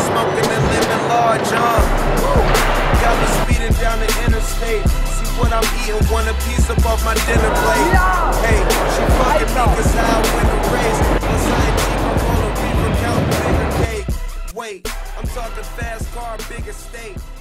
smoking and living large, got me speeding down the interstate. See what I'm eating, want a piece up off my dinner plate. Hey, she fucking me cause I win the race. Plus I ain't cheap, I'm on a reaper, count bigger cake. Wait, I'm talking fast car, big estate.